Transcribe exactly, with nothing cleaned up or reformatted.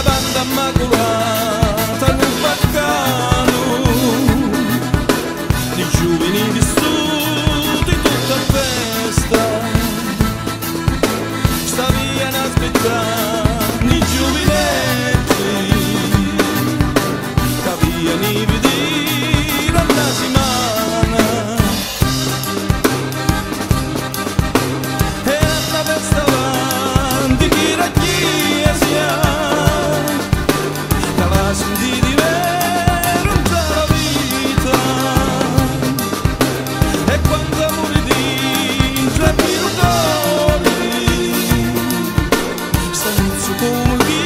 banda immacolata nel baccano di giovani vissuti tutta festa, sta via a aspettare i giovinetti che viene a vedere alla settimana. E alla festa avanti chi la chiesa che va sentire di vero la vita, e quando muori dentro è più dolore sta inizio come